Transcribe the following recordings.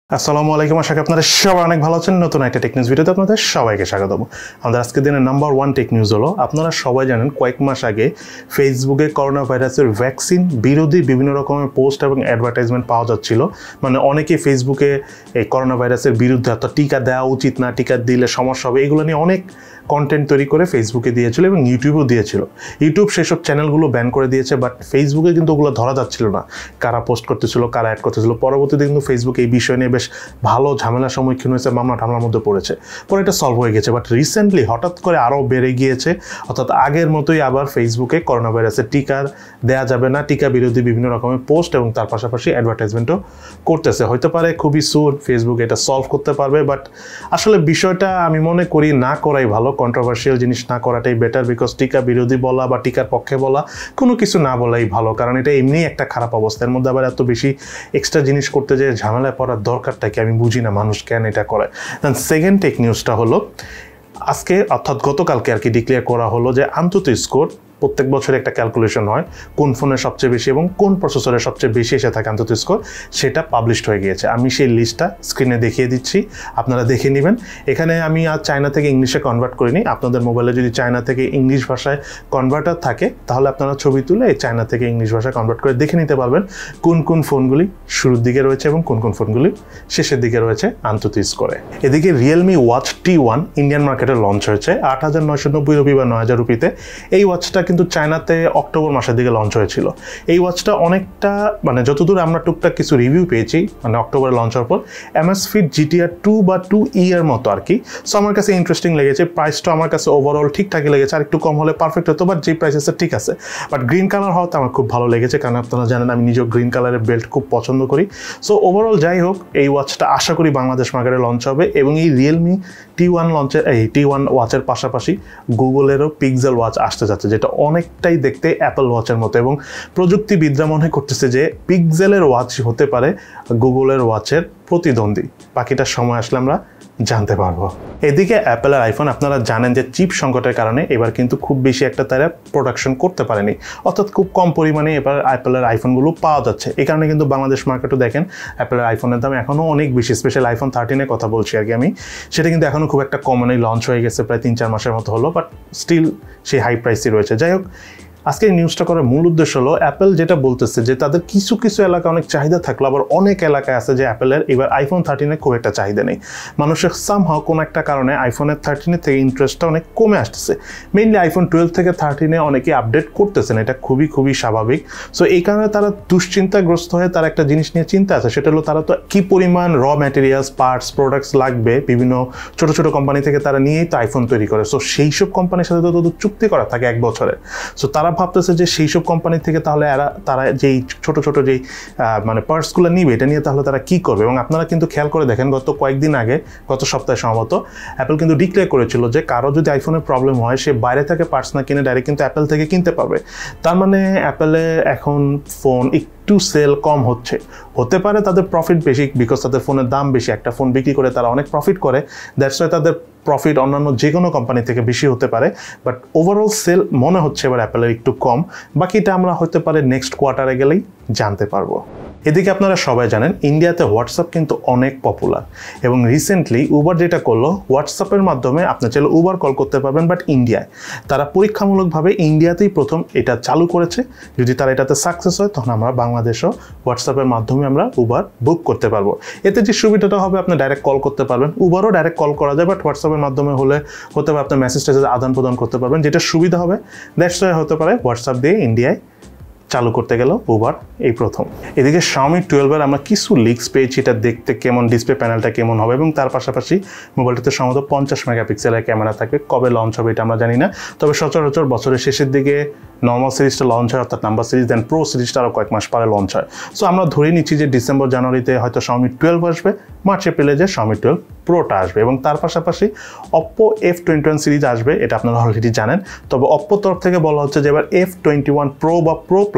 আসসালামু আলাইকুম, আশা করি আপনারা সবাই অনেক ভালো আছেন। নতুন একটা টেক নিউজ ভিডিওতে আপনাদের সবাইকে স্বাগত। আমাদের আজকের দিনের নাম্বার 1 টেক নিউজ হলো, আপনারা সবাই জানেন কয়েক মাস আগে ফেসবুকে করোনা ভাইরাসের ভ্যাকসিন বিরোধী বিভিন্ন রকমের পোস্ট এবং অ্যাডভার্টাইজমেন্ট পাওয়া যাচ্ছিল। মানে অনেকে ফেসবুকে এই করোনা ভাইরাসের বিরুদ্ধে অর্থাৎ টিকা দেওয়া উচিত না, টিকা দিলে সমস্যা হবে, এগুলো নিয়ে অনেক কন্টেন্ট তৈরি করে ফেসবুকে দিয়েছিল এবং ইউটিউবেও দিয়েছিল। ইউটিউব সেসব চ্যানেলগুলো ব্যান করে দিয়েছে, বাট ফেসবুকে কিন্তু ওগুলো ধরা যাচ্ছিল না, কারা পোস্ট করতেছিল, কারা অ্যাড করতেছিল। পরবর্তীতে কিন্তু ফেসবুক এই বিষয় নিয়ে বেশ ভালো ঝামেলার সম্মুখীন হয়েছে, মামলা টামলার মধ্যে পড়েছে, পরে এটা সলভ হয়ে গেছে। বাট রিসেন্টলি হঠাৎ করে আরও বেড়ে গিয়েছে, অর্থাৎ আগের মতোই আবার ফেসবুকে করোনা ভাইরাসের টিকা দেওয়া যাবে না, টিকা বিরোধী বিভিন্ন রকমের পোস্ট এবং তার পাশাপাশি অ্যাডভার্টাইজমেন্টও করতেছে। হতে পারে খুবই সুর ফেসবুক এটা সলভ করতে পারবে, বাট আসলে বিষয়টা আমি মনে করি না করাই ভালো। কন্ট্রোভার্সিয়াল জিনিস না করাটাই বেটার, বিকজ টিকা বিরোধী বলা বা টিকার পক্ষে বলা কোনো কিছু না বলাই ভালো, কারণ এটা এমনিই একটা খারাপ অবস্থা। এর মধ্যে আবার এত বেশি এক্সট্রা জিনিস করতে যে ঝামেলায় পড়ার দরকারটা কি আমি বুঝি না, মানুষ কেন এটা করে। দেন সেকেন্ড টেক নিউজটা হলো, আজকে অর্থাৎ গতকালকে আর কি ডিক্লেয়ার করা হলো যে আন্তর্জাতিক স্কোর প্রত্যেক বছরে একটা ক্যালকুলেশন হয় কোন ফোনের সবচেয়ে বেশি এবং কোন প্রসেসরের সবচেয়ে বেশি এসে থাকে আন্তর্জাতিক স্কোর, সেটা পাবলিশড হয়ে গিয়েছে। আমি সেই লিস্টটা স্ক্রিনে দেখিয়ে দিচ্ছি, আপনারা দেখে নেবেন। এখানে আমি আর চায়না থেকে ইংলিশে কনভার্ট করিনি। আপনাদের মোবাইলে যদি চায়না থেকে ইংলিশ ভাষায় কনভার্টার থাকে তাহলে আপনারা ছবি তুলে এই চায়না থেকে ইংলিশ ভাষায় কনভার্ট করে দেখে নিতে পারবেন কোন কোন ফোনগুলি শুরুর দিকে রয়েছে এবং কোন কোন ফোনগুলি শেষের দিকে রয়েছে আন্তর্জাতিক স্কোরে। এদিকে রিয়েলমি ওয়াচ T1 ইন্ডিয়ান মার্কেটে লঞ্চ হয়েছে 8,990 রুপি বা 9,000 রুপিতে। এই ওয়াচটা কিন্তু চায়নাতে অক্টোবর মাসের দিকে লঞ্চ হয়েছিল। এই ওয়াচটা অনেকটা মানে যতদূর আমরা টুকটাক কিছু রিভিউ পেয়েছি, মানে অক্টোবরে লঞ্চ হওয়ার পর Amazfit GTR 2 বা 2E এর মতো আর কি। সো আমার কাছে ইন্টারেস্টিং লেগেছে, প্রাইসটা আমার কাছে ওভারঅল ঠিকঠাকই লেগেছে, আর একটু কম হলে পারফেক্ট হতো, বাট যে প্রাইস আছে ঠিক আছে। বাট গ্রিন কালার হওয়াতে আমার খুব ভালো লেগেছে, কারণ আপনারা জানেন আমি নিজেও গ্রিন কালারের বেল্ট খুব পছন্দ করি। সো ওভারঅল যাই হোক, এই ওয়াচটা আশা করি বাংলাদেশ মার্কেটে লঞ্চ হবে এবং এই রিয়েলমি T1 লঞ্চের T1 ওয়াচের পাশাপাশি গুগলেরও পিক্সেল ওয়াচ আসতে যাচ্ছে, যেটা অনেকটাই দেখতে অ্যাপল ওয়াচের মতো, এবং প্রযুক্তিবিদরা মনে করতেছে যে পিক্সেলের ওয়াচ হতে পারে গুগলের ওয়াচের প্রতিদ্বন্দ্বী। বাকিটা সময় আসলে আমরা জানতে পারবো। এদিকে অ্যাপেলের আইফোন আপনারা জানেন যে চিপ সংকটের কারণে এবার কিন্তু খুব বেশি একটা তারা প্রোডাকশন করতে পারেনি, অর্থাৎ খুব কম পরিমাণে এবার অ্যাপেলের আইফোনগুলো পাওয়া যাচ্ছে। এই কারণে কিন্তু বাংলাদেশ মার্কেটও দেখেন অ্যাপেলের আইফোনের দাম এখনও অনেক বেশি, স্পেশাল আইফোন 13-এর কথা বলছি আর কি আমি, সেটা কিন্তু এখনও খুব একটা কম নেই, লঞ্চ হয়ে গেছে প্রায় 3-4 মাসের মতো হলো, বাট স্টিল সেই হাই প্রাইসই রয়েছে। যাই হোক, আজকে এই নিউজটা করার মূল উদ্দেশ্য হলো অ্যাপেল যেটা বলতেছে যে তাদের কিছু কিছু এলাকায় অনেক চাহিদা থাকলো, আবার অনেক এলাকায় আছে যে অ্যাপেলের এবার আইফোন 13-এর খুব একটা চাহিদা নেই। মানুষের সামহাও কোনো একটা কারণে আইফোনের 13-এর থেকে ইন্টারেস্টটা অনেক কমে আসতেছে। মেইনলি আইফোন 12 থেকে 13-এ অনেকে আপডেট করতেছেন, এটা খুবই স্বাভাবিক। সো এই কারণে তারা দুশ্চিন্তাগ্রস্ত হয়ে তারা একটা জিনিস নিয়ে চিন্তা আছে, সেটা হলো তারা তো কী পরিমাণ র ম্যাটেরিয়ালস, পার্টস, প্রোডাক্টস লাগবে বিভিন্ন ছোটো ছোটো কোম্পানি থেকে, তারা নিয়েই তো আইফোন তৈরি করে। সো সেই সব কোম্পানির সাথে তো চুক্তি করা থাকে 1 বছরের। সো তারা ভাবতেছে যে সেই সব কোম্পানি থেকে তাহলে তারা যেই ছোট ছোট যেই মানে পার্টসগুলো নিবে, এটা নিয়ে তাহলে তারা কী করবে। এবং আপনারা কিন্তু খেয়াল করে দেখেন, গত কয়েকদিন আগে, গত সপ্তাহে সম্ভবত অ্যাপেল কিন্তু ডিক্লেয়ার করেছিল যে কারো যদি আইফোনের প্রবলেম হয় সে বাইরে থেকে পার্টস না কিনে ডাইরেক্ট কিন্তু অ্যাপেল থেকে কিনতে পারবে। তার মানে অ্যাপেলে এখন ফোন একটু সেল কম হতে পারে তাদের প্রফিট বেশি, বিকজ তাদের ফোনের দাম বেশি, একটা ফোন বিক্রি করে তারা অনেক প্রফিট করে, দ্যাটস ওয়াই তাদের প্রফিট অন্যান্য যে কোনো কোম্পানি থেকে বেশি হতে পারে। বাট ওভারঅল সেল মনে হচ্ছে এবার অ্যাপেলের একটু কম, বাকিটা আমরা হতে পারে নেক্সট কোয়ার্টারে গেলেই জানতে পারবো। এদিকে আপনারা সবাই জানেন ইন্ডিয়াতে হোয়াটসঅ্যাপ কিন্তু অনেক পপুলার, এবং রিসেন্টলি উবার যেটা করলো, হোয়াটসঅ্যাপের মাধ্যমে আপনি চাইলে উবার কল করতে পারবেন, বাট ইন্ডিয়ায় তারা পরীক্ষামূলকভাবে ইন্ডিয়াতেই প্রথম এটা চালু করেছে। যদি তারা এটাতে সাকসেস হয় তখন আমরা বাংলাদেশেও হোয়াটসঅ্যাপের মাধ্যমে আমরা উবার বুক করতে পারবো। এতে যে সুবিধাটা হবে, আপনি ডাইরেক্ট কল করতে পারবেন, উবারও ডাইরেক্ট কল করা যায়, বাট হোয়াটসঅ্যাপের মাধ্যমে হতে পারে আপনি মেসেজ আদান প্রদান করতে পারবেন, যেটা সুবিধা হবে। দ্যাটস ওয়াই হতে পারে হোয়াটসঅ্যাপ দিয়ে ইন্ডিয়ায় চালু করতে গেল উবার এই প্রথম। এদিকে Xiaomi 12-এর আমরা কিছু লিক্স পেয়েছি, এটা দেখতে কেমন, ডিসপ্লে প্যানেলটা কেমন হবে, এবং তার পাশাপাশি মোবাইলটিতে সম্ভবত 50 মেগাপিক্সেলের ক্যামেরা থাকবে। কবে লঞ্চ হবে এটা আমরা জানি না, তবে সচরাচর বছরের শেষের দিকে নর্মাল সিরিজটা লঞ্চ হয়, অর্থাৎ নাম্বার সিরিজ, দেন প্রো সিরিজটা আরও কয়েক মাস পরে লঞ্চ হয়। সো আমরা ধরে নিচ্ছি যে ডিসেম্বর জানুয়ারিতে হয়তো Xiaomi 12 আসবে, মার্চ এপ্রিলে যে Xiaomi 12 প্রোটা আসবে, এবং তার পাশাপাশি Oppo F21 সিরিজ আসবে, এটা আপনারা অলরেডি জানেন। তবে Oppo তরফ থেকে বলা হচ্ছে যে এবার F21 প্রো বা প্রো প্লাস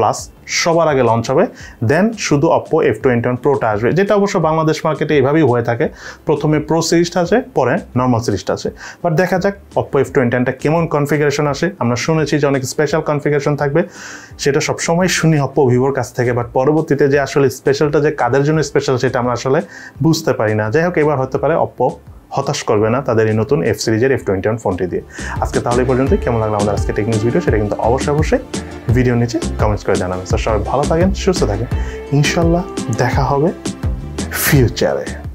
সবার আগে লঞ্চ হবে, দেন শুধু Oppo F21 Proটা আসবে, যেটা অবশ্য বাংলাদেশ মার্কেটে এইভাবেই হয়ে থাকে। প্রথমে প্রো সিরিজটা আছে, পরে নর্মাল সিরিজটা আছে। বাট দেখা যাক Oppo F21টা কেমন কনফিগারেশন আসে। আমরা শুনেছি যে অনেক স্পেশাল কনফিগারেশন থাকবে, সেটা সবসময় শুনি Oppo Vivoর কাছ থেকে, বাট পরবর্তীতে যে আসলে স্পেশালটা যে কাদের জন্য স্পেশাল সেটা আমরা আসলে বুঝতে পারি না। যাই হোক, এবার হতে পারে Oppo হতাশ করবে না তাদের এই নতুন F সিরিজের F21 ফোনটি দিয়ে। আজকে তাহলে এই পর্যন্তই। কেমন লাগলো আমাদের আজকে টেকনিক্স ভিডিও সেটা কিন্তু অবশ্যই ভিডিও নিচে কমেন্টস করে জানাবেন। সো সবাই ভালো থাকেন, সুস্থ থাকেন, ইনশাল্লাহ দেখা হবে ফিউচারে।